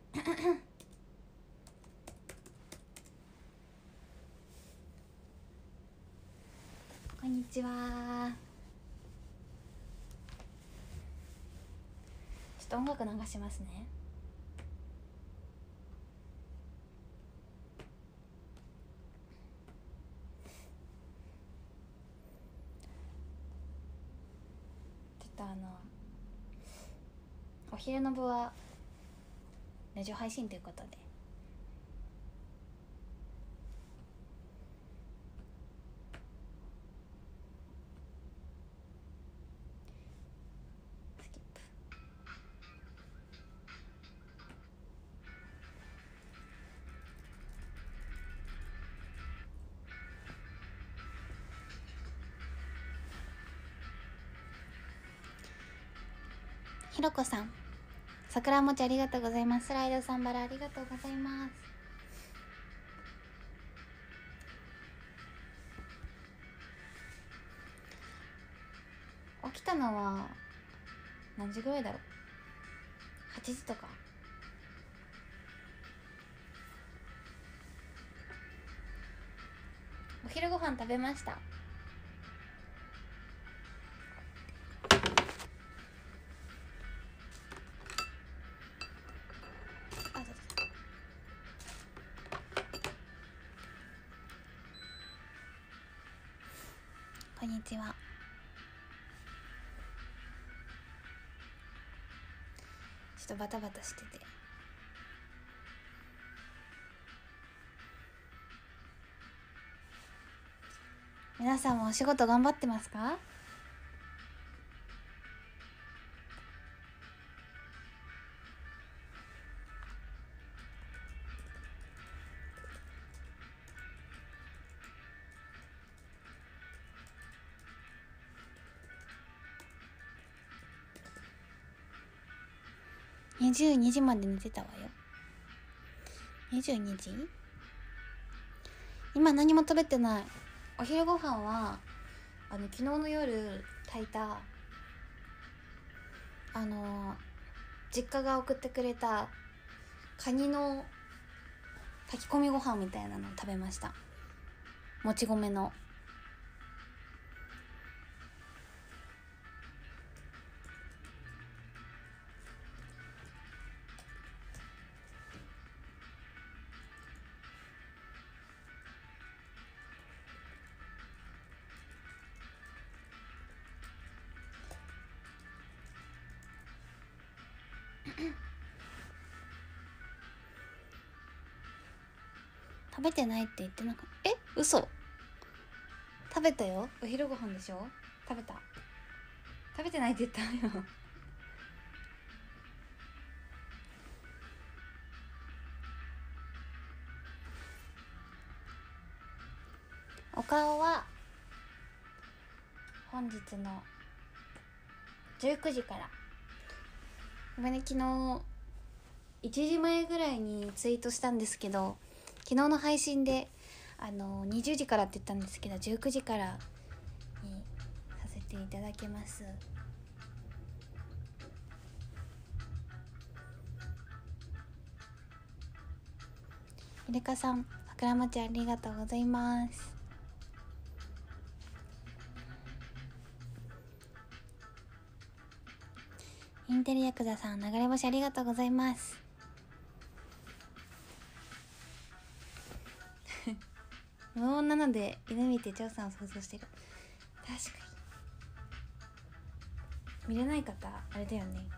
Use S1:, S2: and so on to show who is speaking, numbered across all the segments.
S1: こんにちは。ちょっと音楽流しますね。ちょっとお昼の部はラジオ配信ということで、スキップ。ひろこさん、桜餅ありがとうございます。スライドさんバラありがとうございます。起きたのは何時ぐらいだろう。8時とか。お昼ご飯食べました。こんにちは。ちょっとバタバタしてて、皆さんもお仕事頑張ってますか？22時まで寝てたわよ。22時？今何も食べてない。お昼ご飯は昨日の夜炊いた実家が送ってくれたカニの炊き込みご飯みたいなのを食べました。もち米の。食べてないって言ってなかった？嘘。食べたよ。お昼ご飯でしょ。食べた。食べてないって言ったのよ。お顔は本日の19時から。ごめんね、昨日1時前ぐらいにツイートしたんですけど、昨日の配信で20時からって言ったんですけど、19時からにさせていただきます。ゆりかさん、桜餅ありがとうございます。インテリヤクザさん、流れ星ありがとうございます。無音なので犬見て張さんを想像してる。確かに見れない方あれだよね。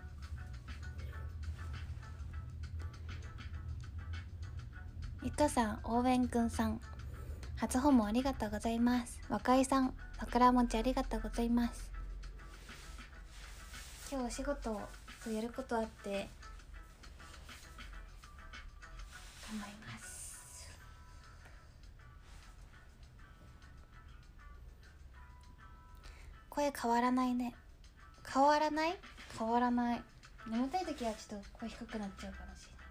S1: ゆかさん、応援くんさん、初訪問ありがとうございます。若井さん、桜餅ありがとうございます。今日お仕事とやることあって頑張ります。声変わらないね。変わらない？変わらない。眠たい時はちょっと声低くなっちゃうかもしれ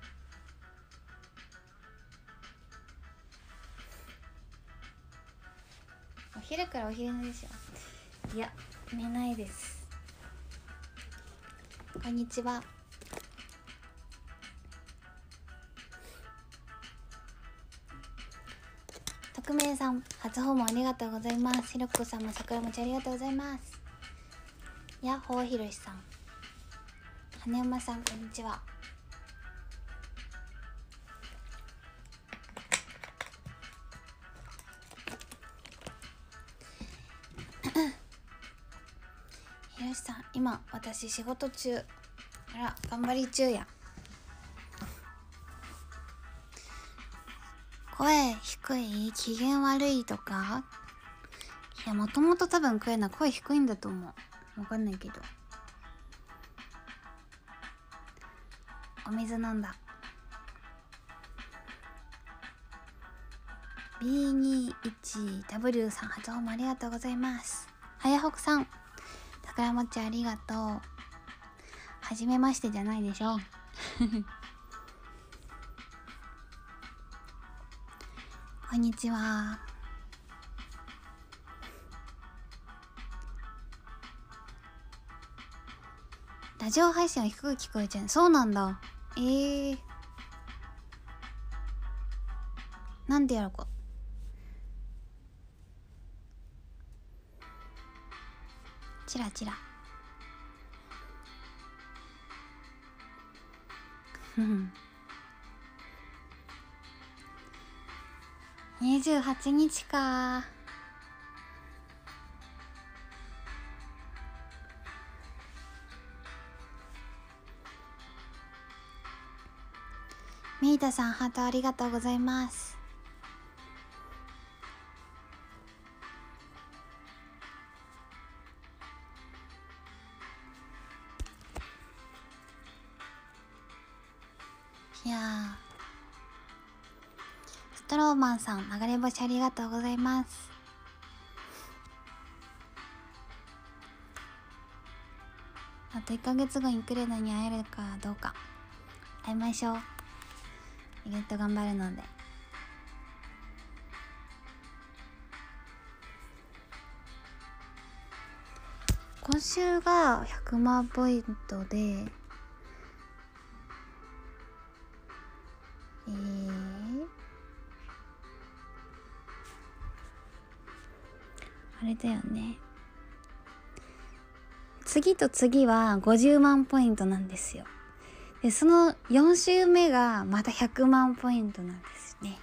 S1: ない。お昼からお昼寝でしょ。いや、寝ないです。こんにちは。 匿名さん初訪問ありがとうございます。ひろこさんも桜餅ありがとうございます。やっほーひろしさん、羽山さんこんにちは。ひろしさん、今私仕事中、あら頑張り中や。声低い、機嫌悪いとか。いや、もともと多分クエナ声低いんだと思う。わかんないけど。お水飲んだ。 B21W さん初訪問ありがとうございます。はやほくさん桜餅ありがとう。はじめましてじゃないでしょこんにちは。ラジオ配信は低く聞こえちゃう。そうなんだ。なんでやろうか。チラチラ28日か。ミータさんハートありがとうございます。いやストローマンさん流れ星ありがとうございます。あと1ヶ月後にクレナに会えるかどうか。会いましょう。イベント頑張るので。今週が100万ポイントであれだよね、次と次は50万ポイントなんですよ。でその4週目がまた100万ポイントなんですね。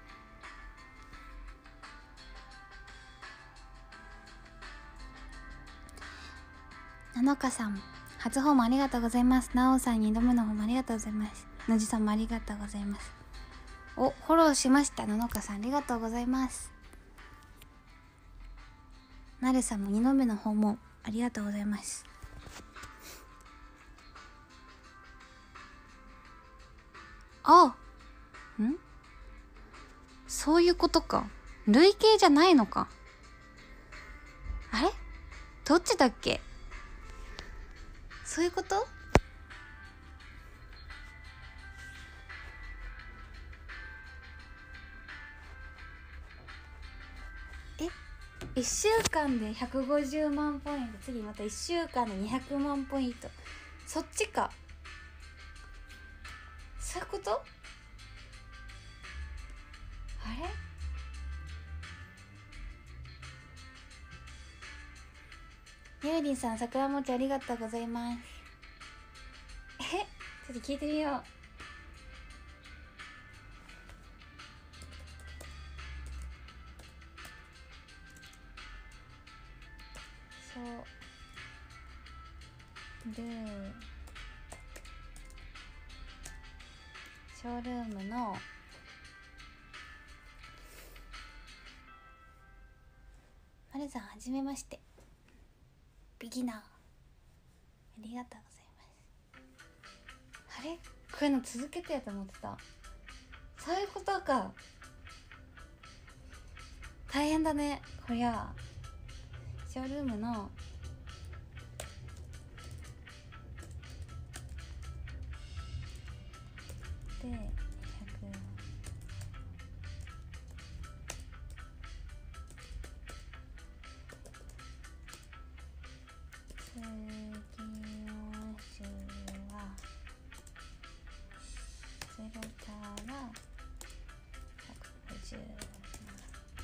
S1: なのかさん初訪問ありがとうございます。なおさん2度目の訪問ありがとうございます。のじさんもありがとうございます。お、フォローしました。なのかさんありがとうございます。なるさんも2度目の訪問ありがとうございます。あ、そういうことか。累計じゃないのか。あれどっちだっけ。そういうこと。1週間で150万ポイント、次また1週間で200万ポイント、そっちか。そういうこと。あれ、ゆうりんさん桜餅ありがとうございます。ちょっと聞いてみよう。ショールームのまるさんはじめまして、ビギナーありがとうございます。あれ、こういうの続けてやと思ってた。そういうことか。大変だねこりゃ。ショールームので100次の週は0から150万。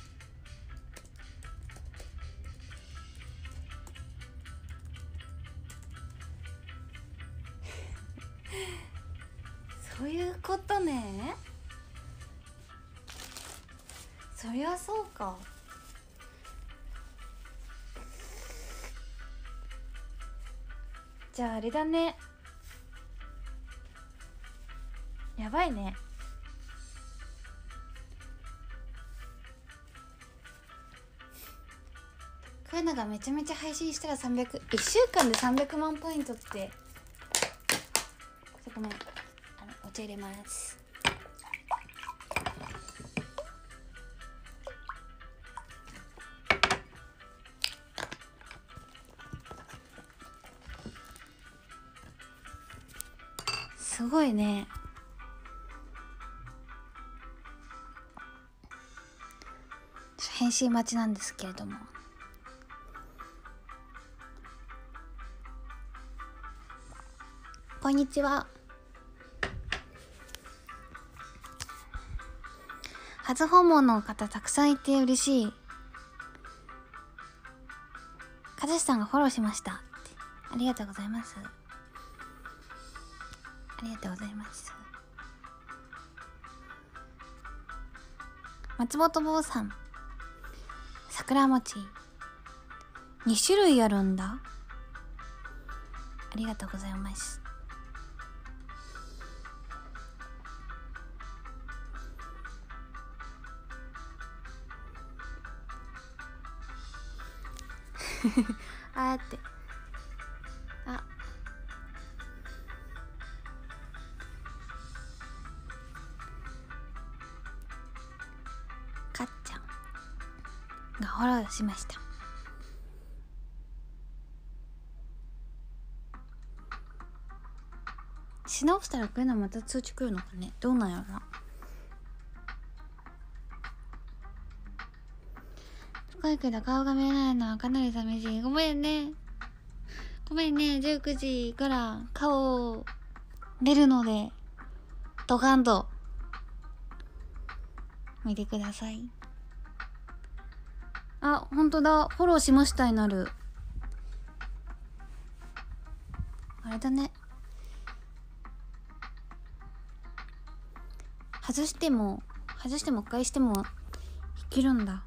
S1: そういうことね。そりゃそうか。じゃああれだね、やばいね。こういうのがめちゃめちゃ配信したら300、1週間で300万ポイントって。ごめん、お茶入れます。すごいね。返信待ちなんですけれども、こんにちは。初訪問の方たくさんいて嬉しい。かずしさんがフォローしましたって。ありがとうございます。ありがとうございます。松本坊さん、桜餅2種類あるんだ。ありがとうございます。あーって、あ、かっちゃんがフォローしました。し直したらこういうのまた通知来るのかね。どうなんやろな。深いけど顔が見えないのはかなり寂しい。ごめんね、ごめんね。19時から顔出るのでドカンと見てください。あ、ほんとだ、フォローしましたになる。あれだね、外しても返してもいけるんだ。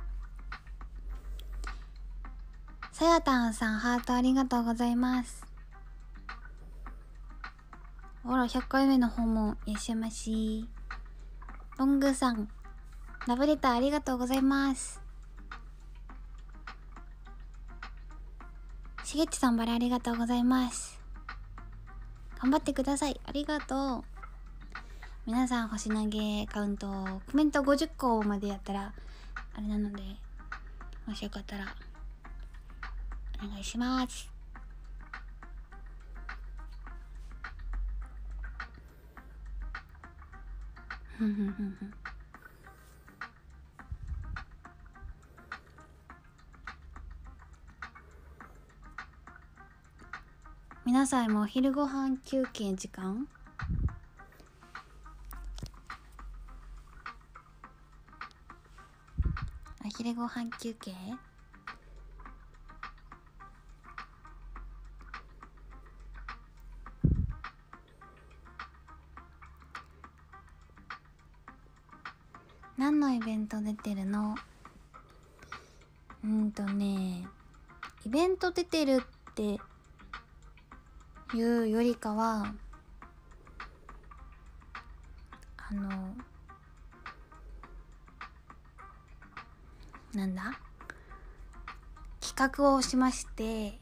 S1: さやたんさん、ハートありがとうございます。ほら、100回目の訪問いらっしゃいまし。ロングさん、ラブレターありがとうございます。しげっちさん、バラありがとうございます。頑張ってください。ありがとう。皆さん星投げカウントコメント50個までやったらあれなので、もしよかったらお願いします。皆さんもお昼ご飯休憩時間、お昼ご飯休憩、何のイベント出てるの？イベント出てるっていうよりかは、なんだ、企画をしまして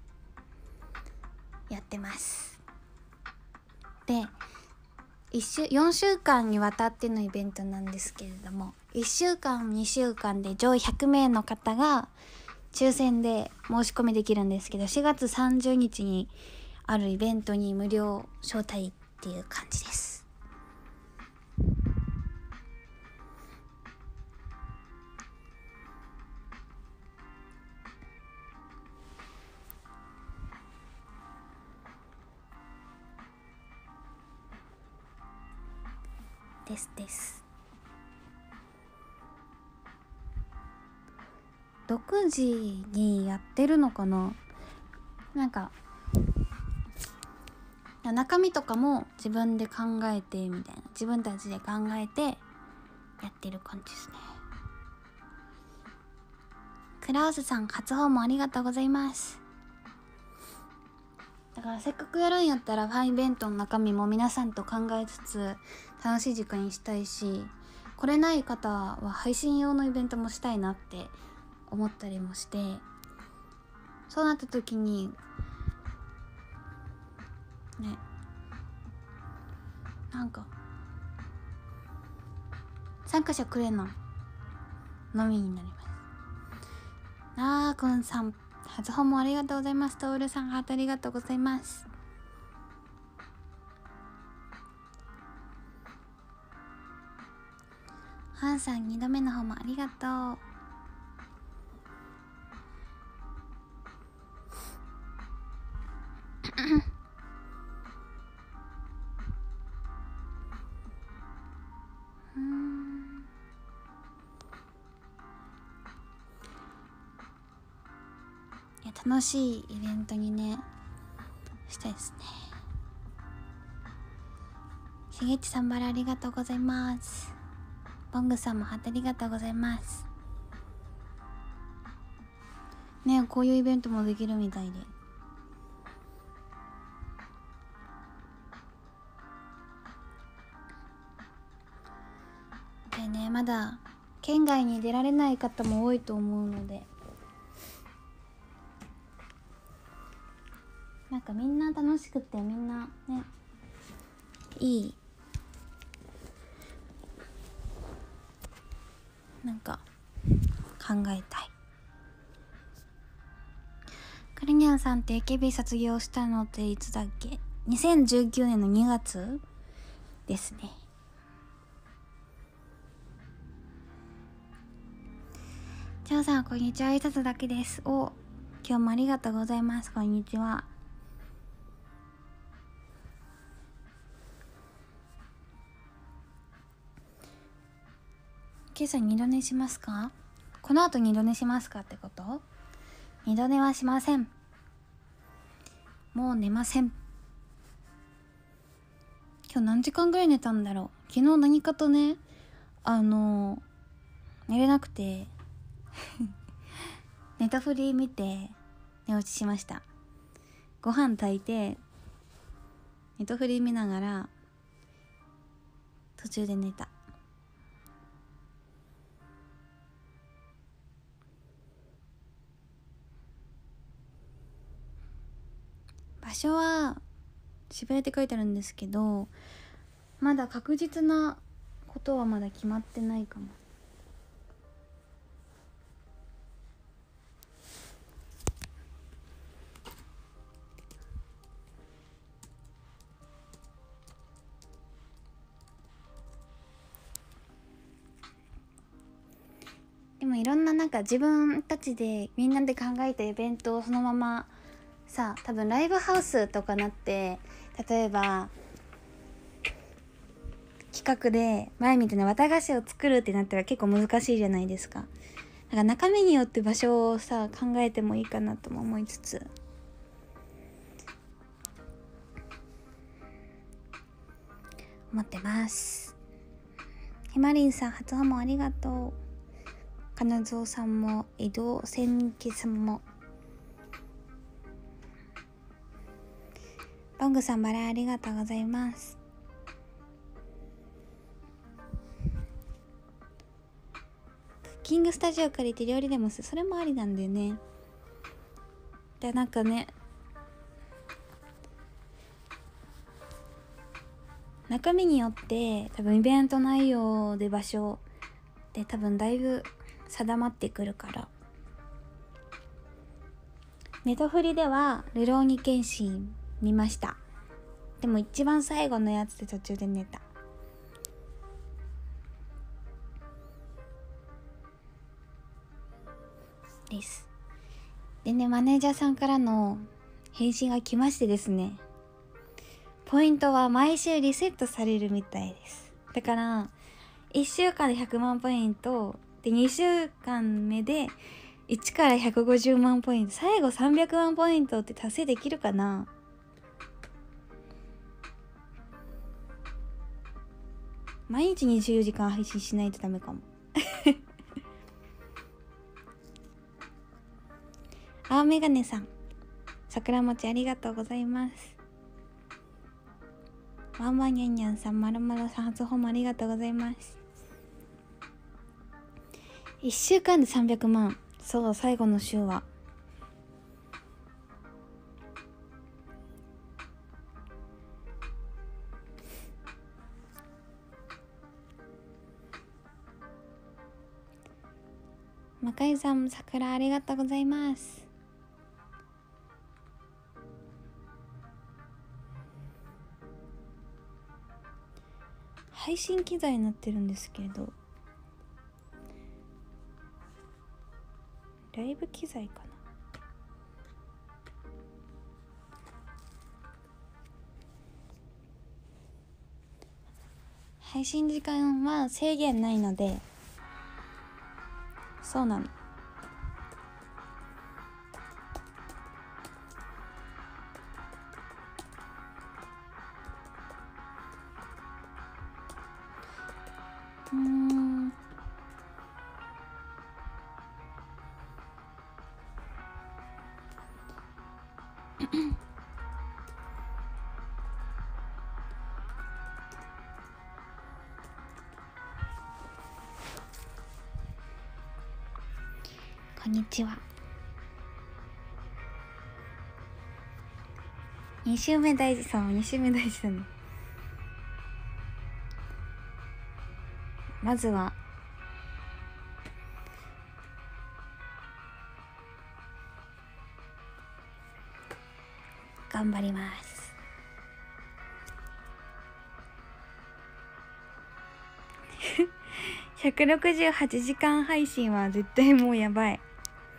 S1: やってます。で、4週間にわたってのイベントなんですけれども、1週間2週間で上位100名の方が抽選で申し込みできるんですけど、4月30日にあるイベントに無料招待っていう感じです。です6時にやってるのかな。なんか中身とかも自分で考えてみたいな、自分たちで考えてやってる感じですね。クラウスさん初訪問ありがとうございます。だからせっかくやるんやったらファンイベントの中身も皆さんと考えつつ楽しい時間にしたいし、来れない方は配信用のイベントもしたいなって思ったりもして、そうなった時にね、なんか参加者くれなのみになります。なあくんさん初訪問ありがとうございます。トールさんハートありがとうございます。ハンさん2度目の方もありがとう。いや楽しいイベントにねしたいですね。しげちさんバラありがとうございます。ボングさんもハートありがとうございますね。こういうイベントもできるみたいで、でね、まだ県外に出られない方も多いと思うので、なんかみんな楽しくて、みんなねいいなんか考えたい。カリニャンさんって AKB 卒業したのっていつだっけ。2019年の2月ですね。チャオさんこんにちは、挨拶だけです。お、今日もありがとうございます。こんにちは。今朝二度寝しますか？この後二度寝しますかってこと？二度寝はしません。もう寝ません。今日何時間ぐらい寝たんだろう。昨日何かとね、寝れなくてネタフリ見て寝落ちしました。ご飯炊いてネタフリ見ながら途中で寝た。場所は渋谷って書いてあるんですけど、まだ確実なことはまだ決まってないかも。でもいろんななんか自分たちでみんなで考えたイベントをそのままさ、多分ライブハウスとかなって、例えば企画で前みたいな綿菓子を作るってなったら結構難しいじゃないですか。だから中身によって場所をさ考えてもいいかなとも思いつつ、思ってます。ひまりんさん初訪問ありがとう。金蔵さんも移動千家さんも、ボングさんバラありがとうございます。クッキングスタジオ借りて料理でもする、それもありなんだよね。でなんかね、中身によって多分イベント内容で場所で多分だいぶ定まってくるから。ネトフリではルローニケンシン見ました。でも一番最後のやつで途中で寝たです。でね、マネージャーさんからの返信が来ましてですね、ポイントは毎週リセットされるみたいです。だから1週間で100万ポイントで、2週間目で1から150万ポイント、最後300万ポイントって達成できるかな。 毎日24時間配信しないとダメかも青メガネさん、桜餅ありがとうございます。ワンワンニャンニャンさん、まるまるさん、初訪問ありがとうございます。1週間で300万。そう、最後の週は魔界さん、桜ありがとうございます。配信機材になってるんですけれど、ライブ機材かな。配信時間は制限ないので、そうなの。こんにちは。2週目大事。そう、2週目大事だね。まずは頑張ります168時間配信は絶対もうやばい。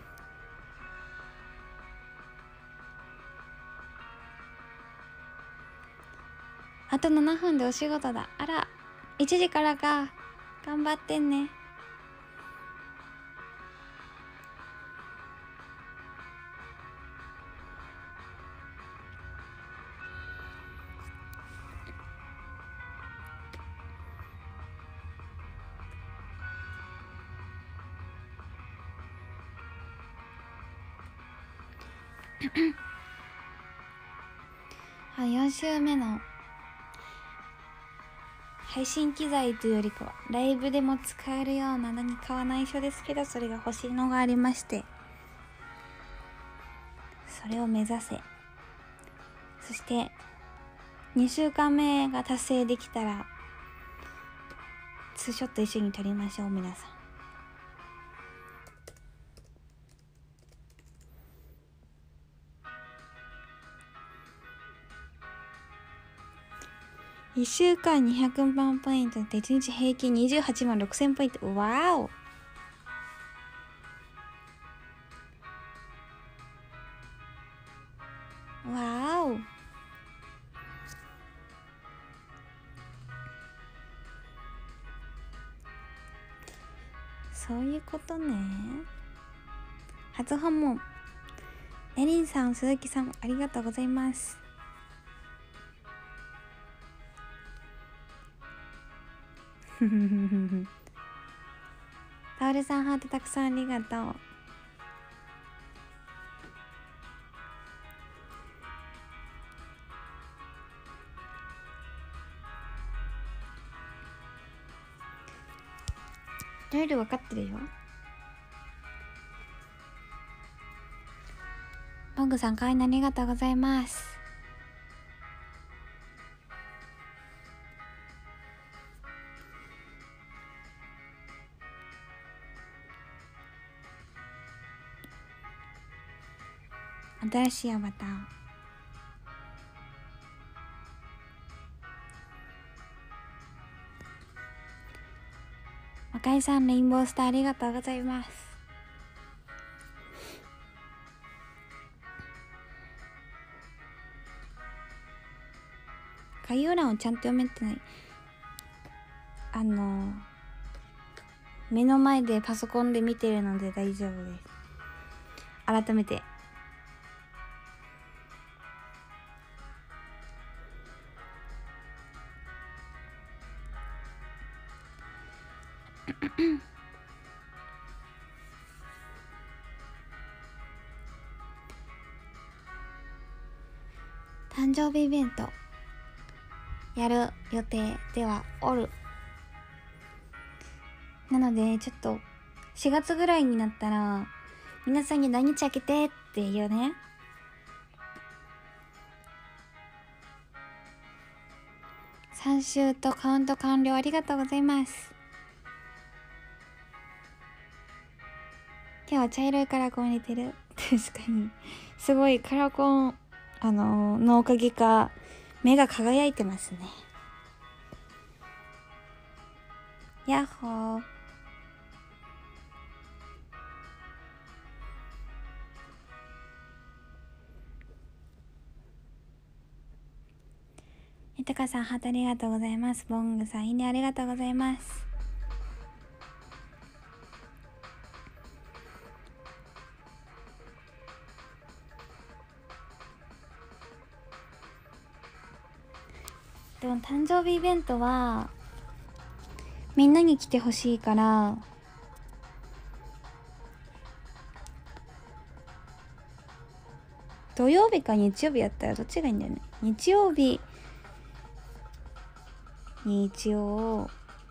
S1: あと7分でお仕事だ。あら、1時からか。頑張ってんね。4週目の配信機材というよりかはライブでも使えるような何かは内緒ですけど、それが欲しいのがありまして、それを目指せ。そして2週間目が達成できたらツーショット一緒に撮りましょう。皆さん1週間200万ポイントで1日平均28万6000ポイント。わーお。わーお。そういうことね。初訪問ねりんさん、鈴木さん、ありがとうございます。タオルさん、ハートたくさんありがとう。ルール分かってるよ。モングさん、会員ありがとうございます。新しいアバター。若井さん、レインボースターありがとうございます。概要欄をちゃんと読めてない。目の前でパソコンで見てるので大丈夫です。改めて誕生日イベントやる予定ではおる。なのでちょっと4月ぐらいになったら皆さんに何日開けてっていうね、3週とカウント完了ありがとうございます。今日は茶色いカラコン入れてる。確かにすごいカラコンのおかげか目が輝いてますね。やっほー。たかさんハートありがとうございます。ボングさんいいねありがとうございます。でも誕生日イベントはみんなに来てほしいから、土曜日か日曜日やったらどっちがいいんだよね。日曜日に一応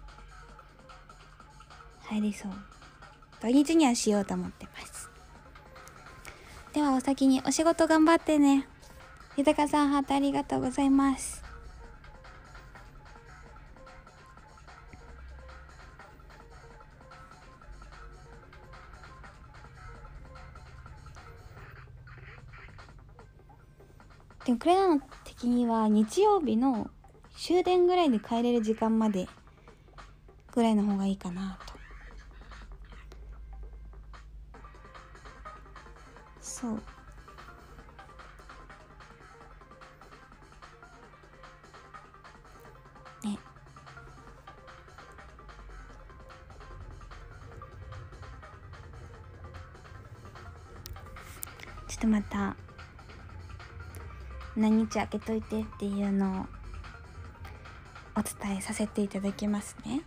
S1: 入りそう。土日にはしようと思ってます。ではお先にお仕事頑張ってね。豊さんハートありがとうございます。でもクレナの的には日曜日の終電ぐらいで帰れる時間までぐらいの方がいいかなと。そうね。ちょっとまた何日開けといてっていうのをお伝えさせていただきますね。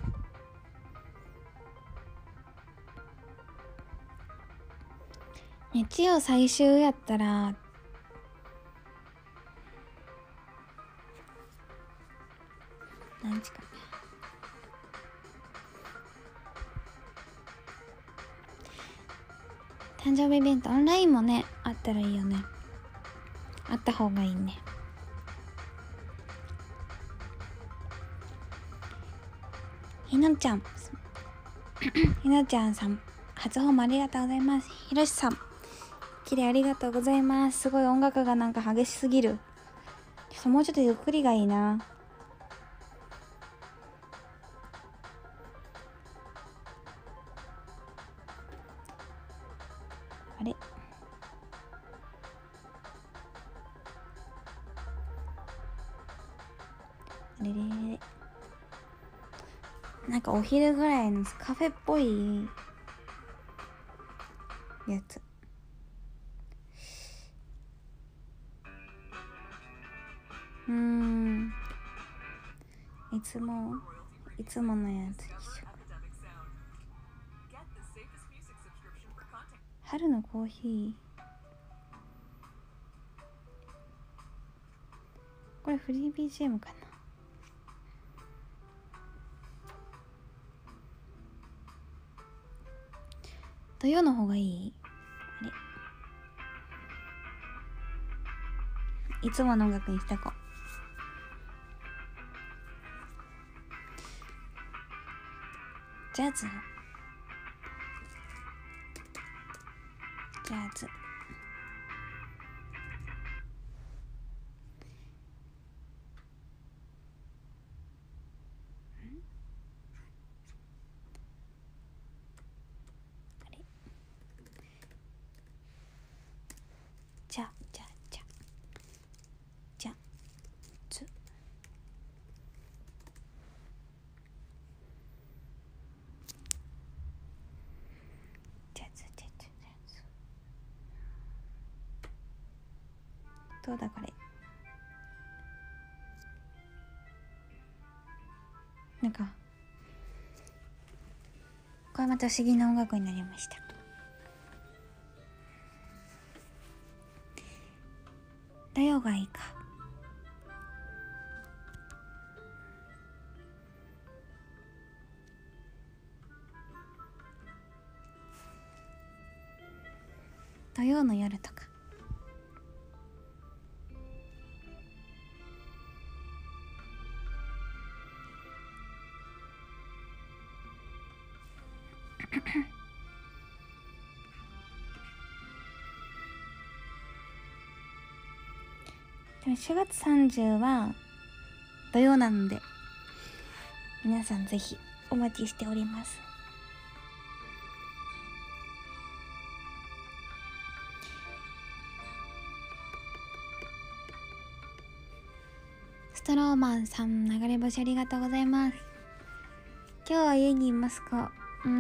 S1: 日曜最終やったら何日かね。誕生日イベントオンラインもねあったらいいよね。あった方がいいね。ひなちゃんひなちゃんさん初訪問ありがとうございます。ひろしさん綺麗ありがとうございます。すごい音楽がなんか激しすぎる。もうちょっとゆっくりがいいな。あれあれれれ、なんかお昼ぐらいのカフェっぽいやつ。いつものやつにしよう。春のコーヒー、これフリー BGM かな。土曜の方がいい？あれ、いつもの音楽にしたこう。ジャズあれ、じゃずどうだこれ。なんかこれまた不思議な音楽になりました。土曜がいいか。土曜の夜とか。でも4月30は土曜なので、皆さんぜひお待ちしております。ストローマンさん、流れ星ありがとうございます。今日は家にいますか？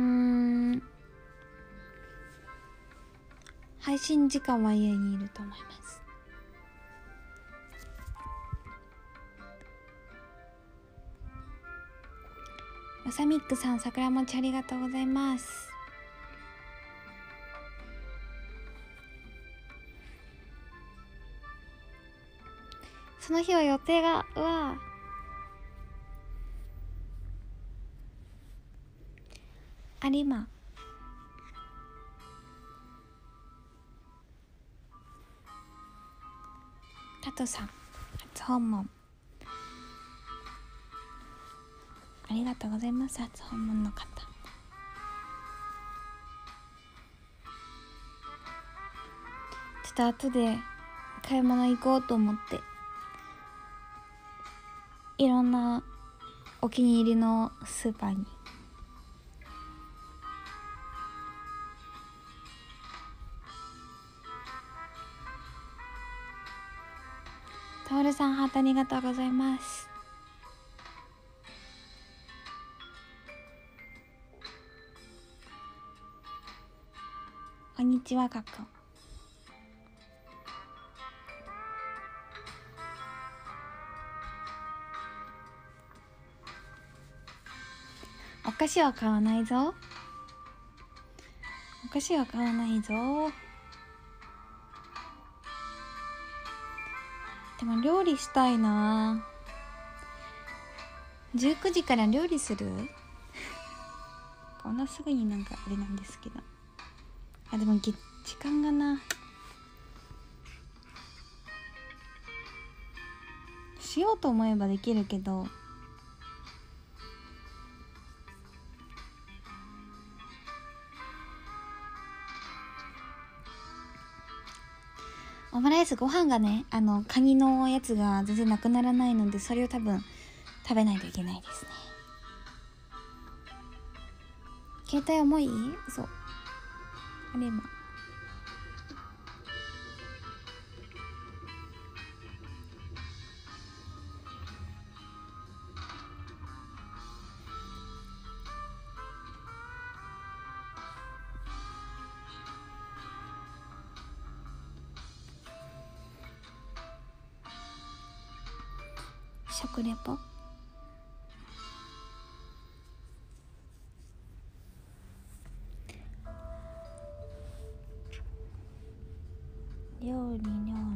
S1: 配信時間は家にいると思います。まさみっくさん、桜餅ありがとうございます。その日は予定が有馬加藤さん、初訪問ありがとうございます。初訪問の方、ちょっと後で買い物行こうと思って、いろんなお気に入りのスーパーにトールさん、ハートありがとうございます。こんにちは、かっこ。お菓子は買わないぞ。お菓子は買わないぞ。でも料理したいな。19時から料理する？こんなすぐになんかあれなんですけど。あ、でも時間がな。しようと思えばできるけど、オムライスご飯がね、カニのやつが全然なくならないので、それを多分食べないといけないですね。携帯重い？そう。あれ今。食レポ？料理。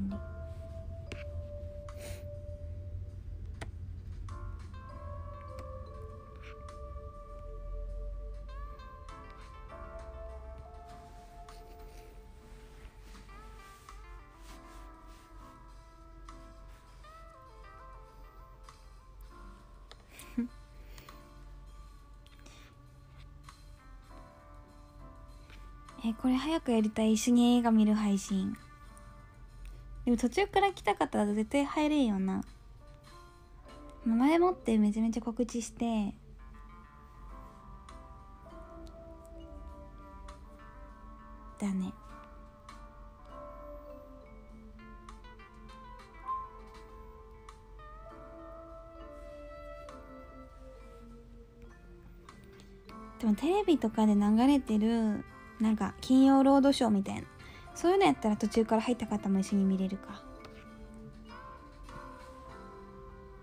S1: これ早くやりたい。一緒に映画見る配信。でも途中から来た方は絶対入れんよな。前もってめちゃめちゃ告知してだね。でもテレビとかで流れてるなんか金曜ロードショーみたいな、そういうのやったら途中から入った方も一緒に見れるか。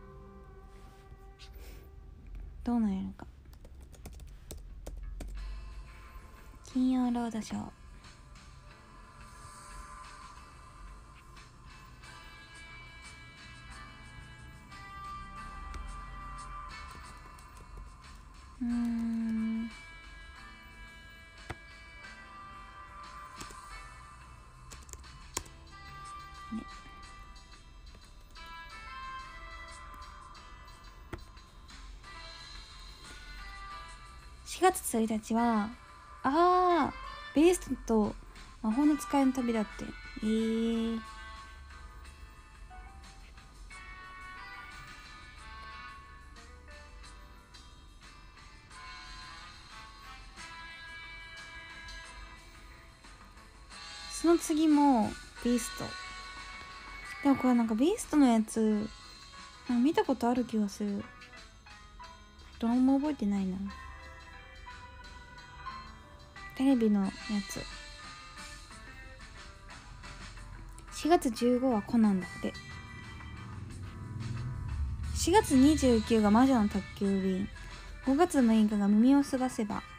S1: どうなんやろか。 金曜ロードショー。ね、4月1日はベースと魔法の使いの旅だって。その次もビースト。でもこれなんかビーストのやつ見たことある気がする。どうも覚えてないな。テレビのやつ。4月15はコナンだって。4月29が魔女の宅急便。5月6日が耳をすがせば。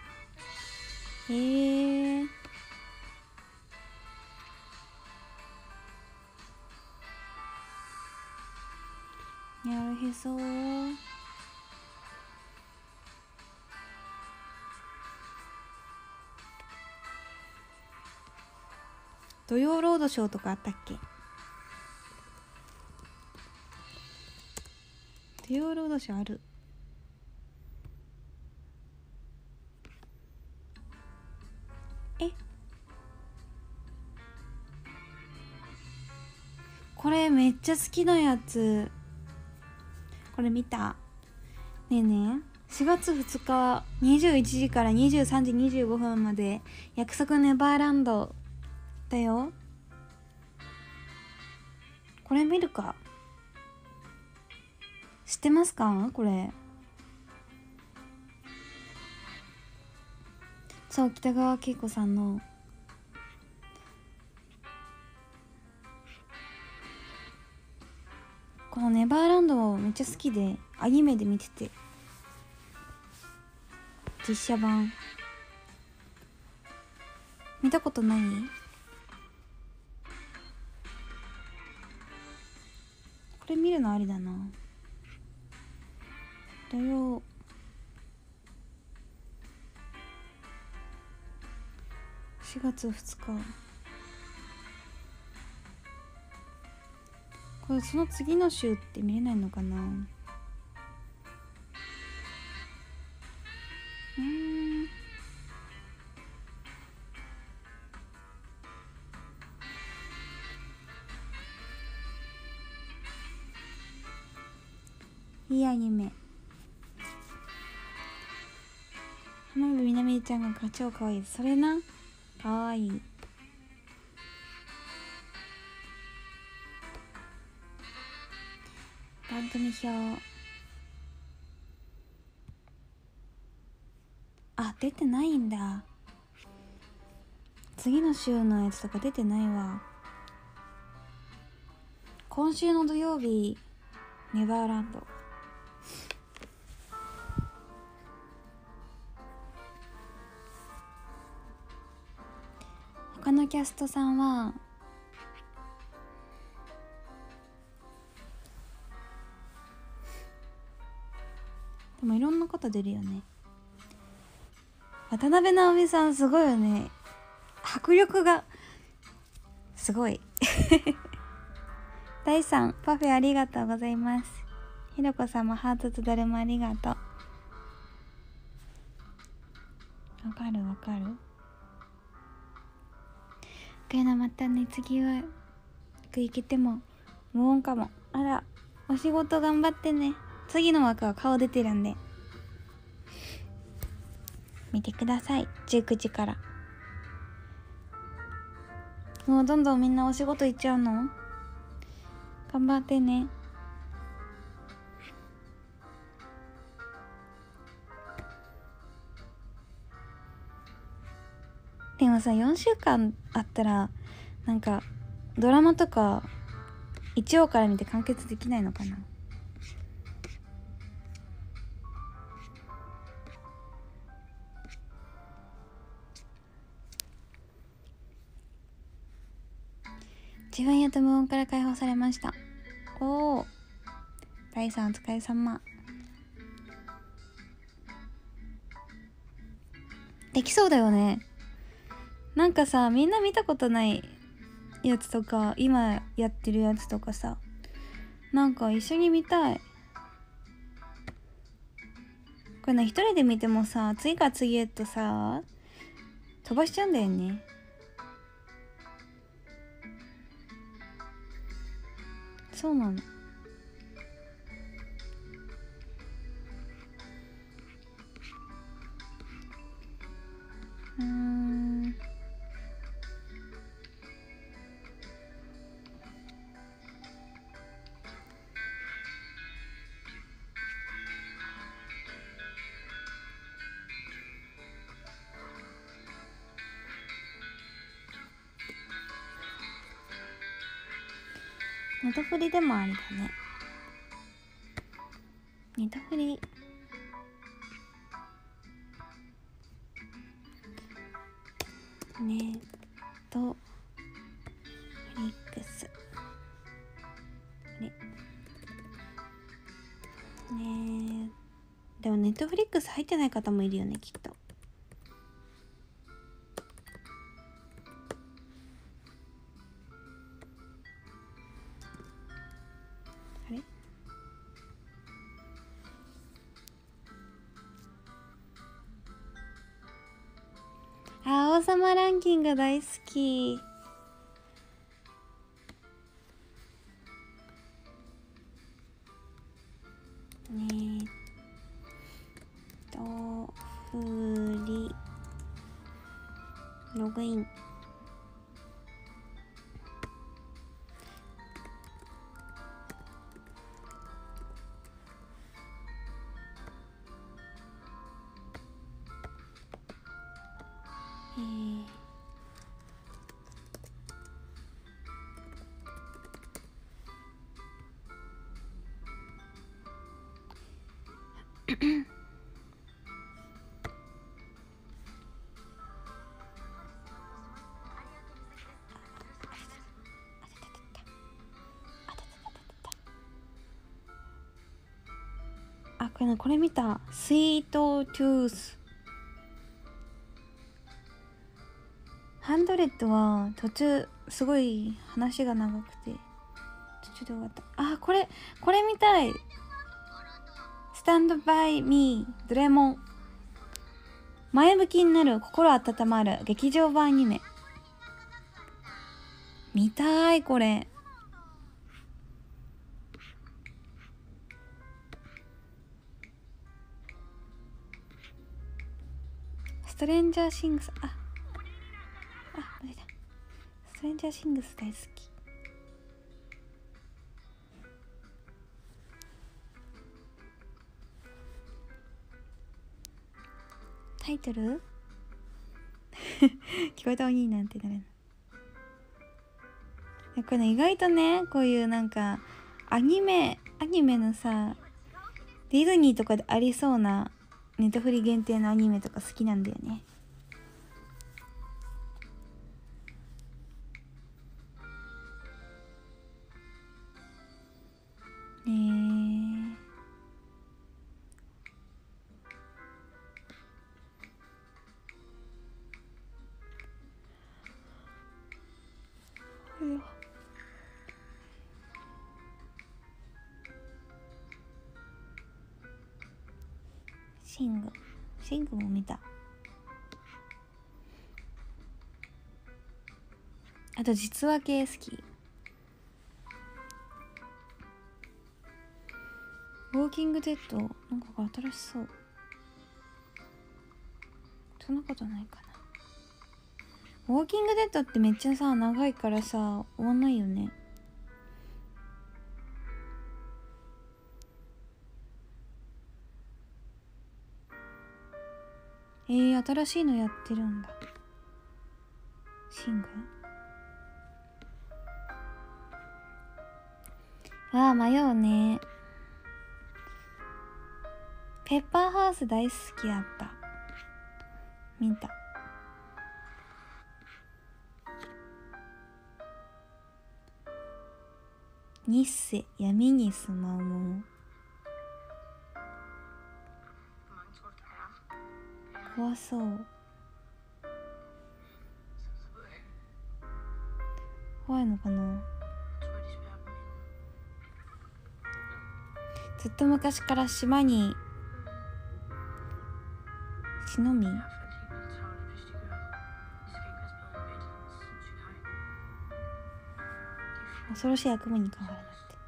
S1: やるへそー。土曜ロードショーとかあったっけ？土曜ロードショーある。これめっちゃ好きなやつ。これ見た？ねえねえ、4月2日21時から23時25分まで約束ネバーランドだよ。これ見るか？知ってますか？これそう、北川景子さんのこのネバーランドめっちゃ好きでアニメで見てて、実写版見たことない？これ見るのありだな。土曜4月2日。これその次の週って見れないのかな？いいアニメ。浜辺美波ちゃんが超可愛い。それな、可愛い。番組表。出てないんだ。次の週のやつとか出てないわ。今週の土曜日ネバーランド。他のキャストさんはでもいろんな方出るよね。渡辺直美さんすごいよね。迫力がすごい第3パフェありがとうございます。ひろこさんもハートとだるまありがとう。わかるわかる。またね、次は行けても無音かも。あら、お仕事頑張ってね。次の枠は顔出てるんで見てください。19時から。もうどんどんみんなお仕事行っちゃうの？頑張ってね。でもさ、4週間あったらなんかドラマとか1話から見て完結できないのかな？ 自分やと無音から解放されました。おお、大さんお疲れ様。できそうだよね。なんかさ、みんな見たことないやつとか今やってるやつとかさ、なんか一緒に見たい。これね、一人で見てもさ、次から次へとさ飛ばしちゃうんだよね。そうなの。ネタフリでもありだね。ネタフリネトフリックスね。でもネットフリックス入ってない方もいるよね、きっと。あれ、王様ランキング大好き。ねとフリログイン。あ、これ見た。スイートトゥース。100は途中すごい話が長くて途中で終わった。あ、これ見たい。スタンドバイミードラえもん。前向きになる、心温まる劇場版アニメ。見たいこれ。ストレンジャーシングス、出た。ストレンジャーシングス大好き。タイトル聞こえたお兄なんてなるの。これね、意外とね、こういうなんかアニメのさ、ディズニーとかでありそうなネットフリ限定のアニメとか好きなんだよね。シングも見た。あと実話系好き。ウォーキングデッドなんか新しそう。そんなことないかな。ウォーキングデッドってめっちゃさ長いからさ終わんないよね。新しいのやってるんだ。シング迷うね。ペッパーハウス大好きだった。見た。 日世闇に住まうもの。怖そう。怖いのかな。ずっと昔から島に忍び恐ろしい悪夢に変わるだって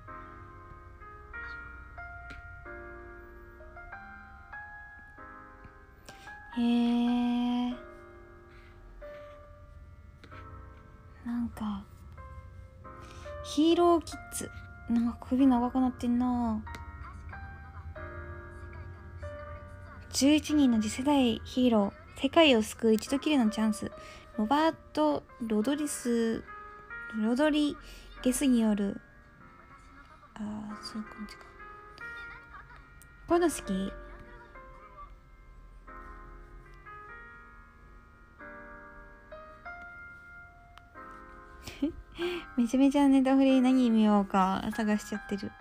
S1: 。へえ。なんかヒーローキッズ、なんか首長くなってんな。11人の次世代ヒーロー、世界を救う一度きりのチャンス。ロバート・ロドリゲスによる、そういう感じか。こういうの好き？めちゃめちゃネタフリ何見ようか探しちゃってる。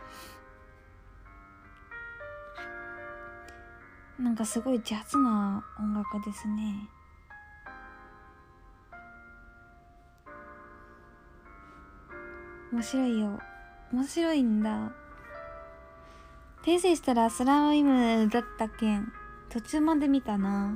S1: なんかすごいジャズな音楽ですね。面白いよ。面白いんだ。訂正したらスライムだったけん途中まで見たな。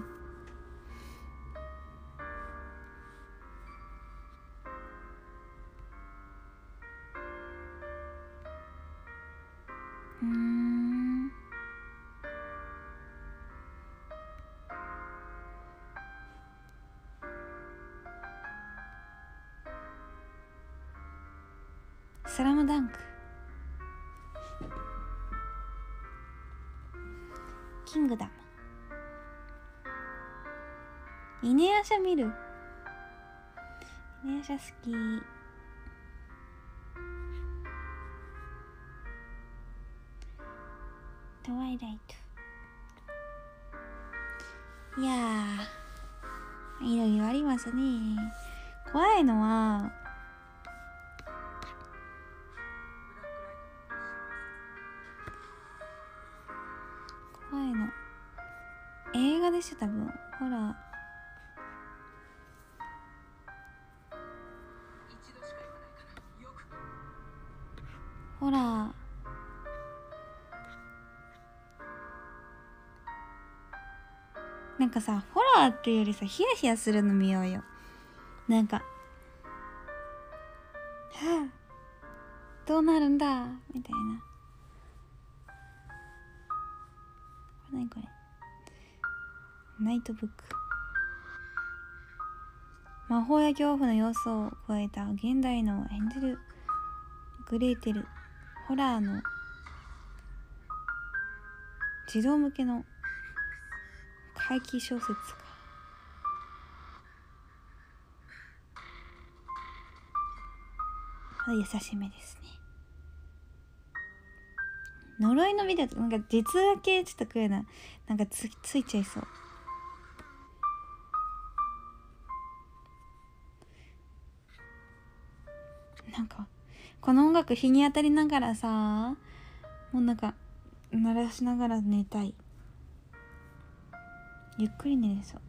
S1: スラムダンク、キングダム、イネヤシャ見る。イネヤシャ好き。トワイライト。いやー、いろいろありますね。怖いのは映画でしょ多分。ほらほらなんかさ、ホラーっていうよりさ、ヒヤヒヤするの見ようよ。なんかはあどうなるんだみたいな。何これ、ナイトブック。魔法や恐怖の要素を加えた現代のヘンゼル・グレーテルホラーの児童向けの怪奇小説か。優しめですね。呪いのビデオとなんか実話系ちょっと食えな、なんかついちゃいそう。なんかこの音楽日に当たりながらさ、もうなんか鳴らしながら寝たい。ゆっくり寝れそう。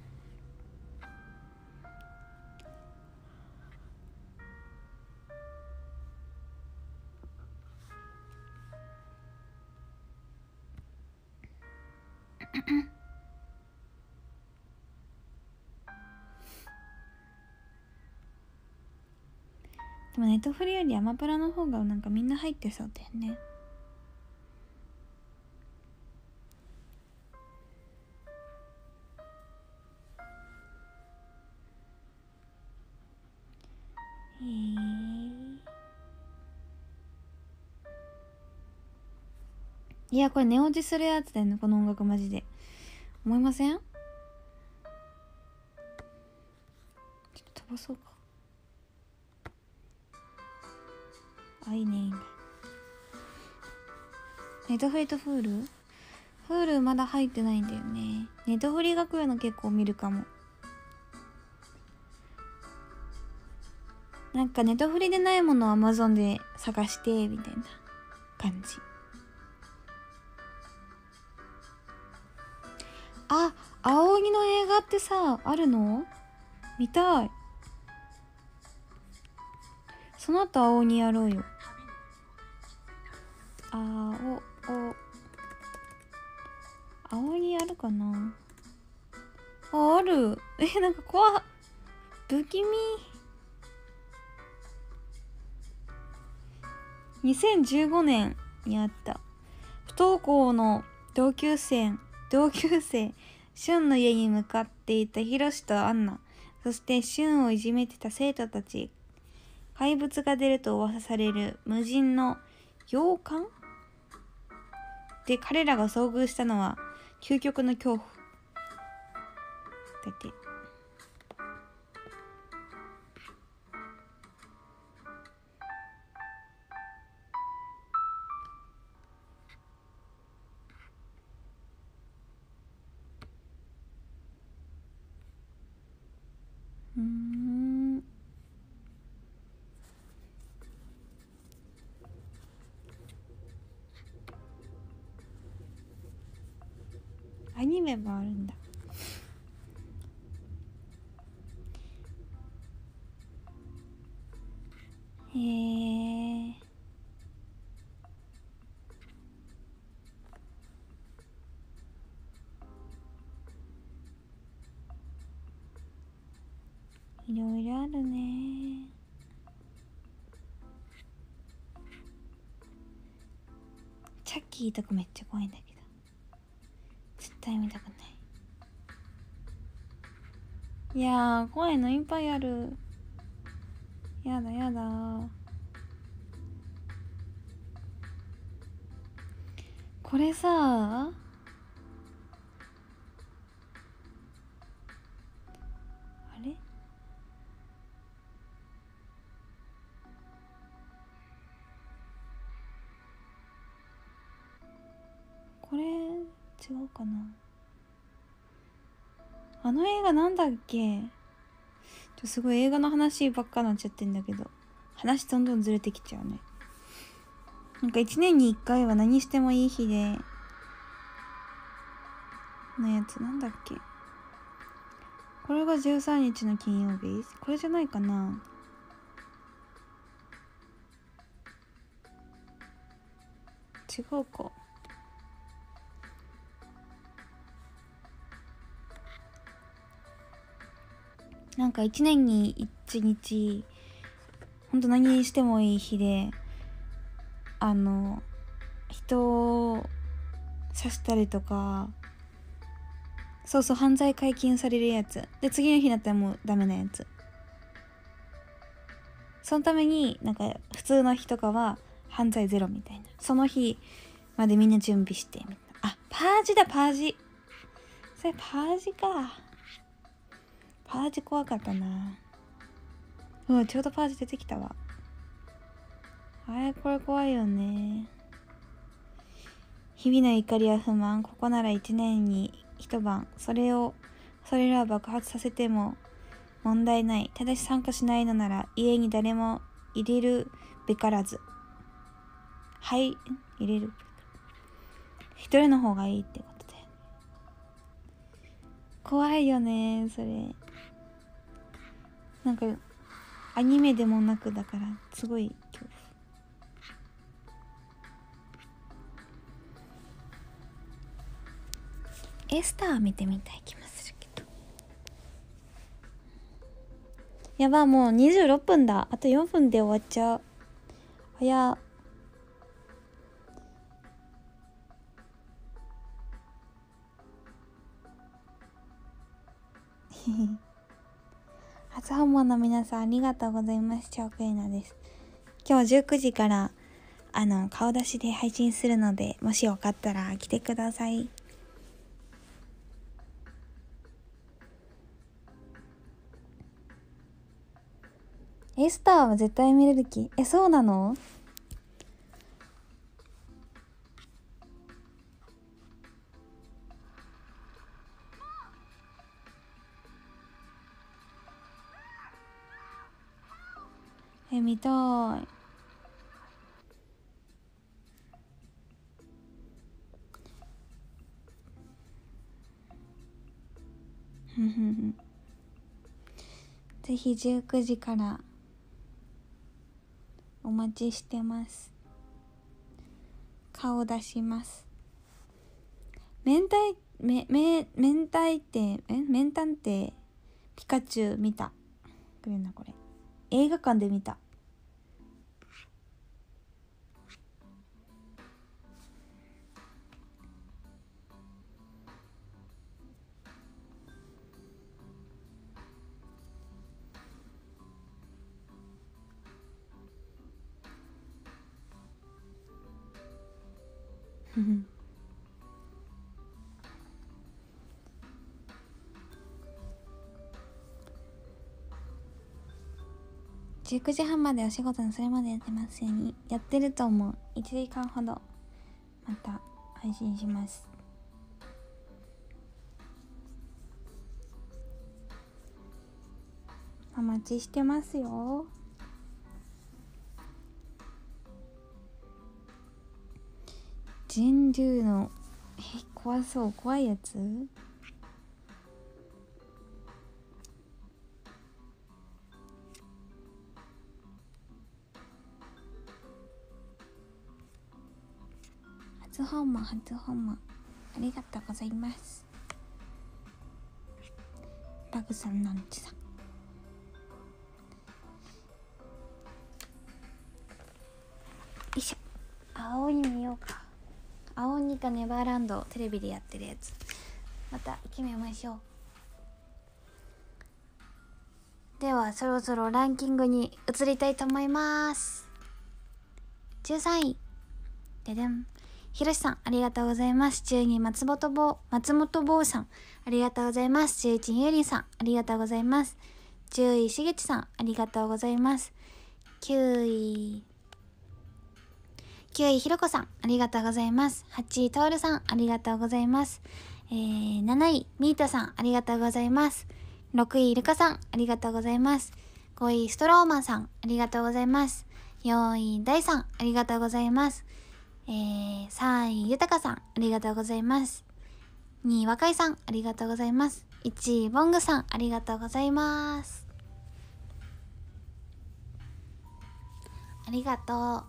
S1: でもネットフリよりアマプラの方がなんかみんな入ってそうだよね。いやこれ寝落ちするやつだよね、この音楽マジで。思いません？ちょっと飛ばそうか。いいねいいね。ネトフリとフールまだ入ってないんだよね。ネトフリが来るの結構見るかも。 なんかネットフリでないものを Amazon で探してみたいな感じ。あ、青鬼の映画ってさあるの？見たい。その後青鬼やろうよ。青鬼やるかな。ある。なんか怖っ、不気味。2015年にあった。不登校の同級生俊の家に向かっていたヒロシとアンナ、そして俊をいじめてた生徒たち。怪物が出ると噂される無人の洋館で、彼らが遭遇したのは究極の恐怖だって。アニメもあるんだ。へえ。いろいろあるね。チャッキーとかめっちゃ怖いんだけど絶対見たくない。いやー、怖いのいっぱいある。やだやだ。これさあれ、これ違うかな。あの映画なんだっけ。すごい映画の話ばっかなっちゃってんだけど、話どんどんずれてきちゃうね。なんか1年に1回は何してもいい日でのやつなんだっけ。これが13日の金曜日。これじゃないかな。違うか。なんか1年に1日ほんと何してもいい日で、人を刺したりとか、そうそう、犯罪解禁されるやつで、次の日になったらもうダメなやつ。そのためになんか普通の日とかは犯罪ゼロみたいな、その日までみんな準備してみたいな。あ、パージだ、パージ。それパージか。パージ怖かったな。ちょうどパージ出てきたわ。これ怖いよね。日々の怒りや不満、ここなら1年に一晩、それらを爆発させても問題ない。ただし参加しないのなら家に誰も入れるべからず。はい、入れる。一人の方がいいってことで。怖いよね、それ。なんかアニメでもなくだからすごい恐怖。エスター見てみたい気もするけど。やば、もう26分だ。あと4分で終わっちゃう。早っ。初訪問の皆さんありがとうございます。チョークエナです。今日19時から顔出しで配信するので、もしよかったら来てください。エスターは絶対見るべき。そうなの？ 見たい。ぜひ19時からお待ちしてます。顔出します。明太名探偵ピカチュウ見た。これな、これ映画館で見た。19時半までお仕事のそれまでやってますように。やってると思う。1時間ほどまた配信します。お待ちしてますよ。人流の怖そう、怖いやつ。初訪問ありがとうございます。バグさんなんちさん、よいしょ。青鬼見ようか。青鬼かネバーランド、テレビでやってるやつ、また決めましょう。ではそろそろランキングに移りたいと思います。13位ででん、ひろしさんありがとうございます。12位松本坊さんありがとうございます。11位ゆりんさんありがとうございます。10位しげちさんありがとうございます。9位ひろこさんありがとうございます。8位とおるさんありがとうございます。7位みーたさんありがとうございます。6位ルカさんありがとうございます。5位ストローマンさんありがとうございます。4位ダイさんありがとうございます。3位ゆたかさんありがとうございます。2位若いさんありがとうございます。1位ボングさんありがとうございます。ありがとう。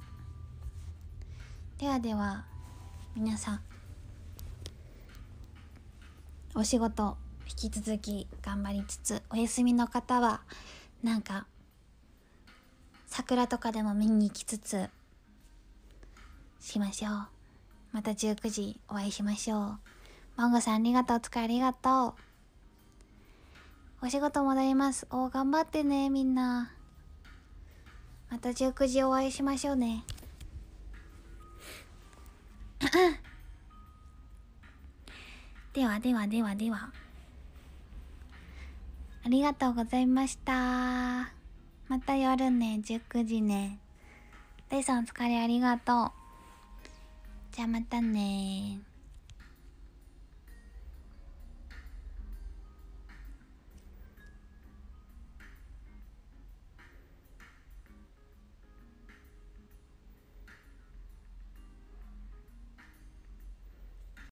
S1: では皆さんお仕事引き続き頑張りつつ、お休みの方はなんか桜とかでも見に行きつつしましょう。また19時お会いしましょう。マンゴさんありがとう。お疲れありがとう。お仕事戻ります。頑張ってねみんな。また19時お会いしましょうね。ではありがとうございました。また夜ね、19時ね。大さんお疲れありがとう。じゃあまたね。